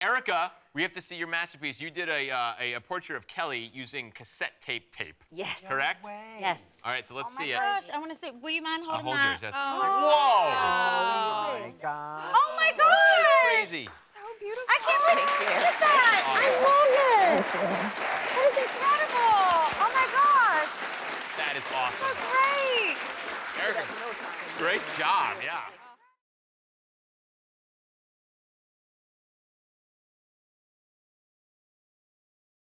ERIKA, we have to see your masterpiece. You did a portrait of Kelly using cassette tape. Yes. Correct? Yes. All right, so let's see it. Oh my gosh, I want to see. Will you mind holding Hold that? yours. Yes. Oh Whoa! my God. Oh my gosh! Crazy. So beautiful. I can't believe you did that. I love it. That is incredible. Oh my gosh. That is awesome. So great. ERIKA, great job. Yeah.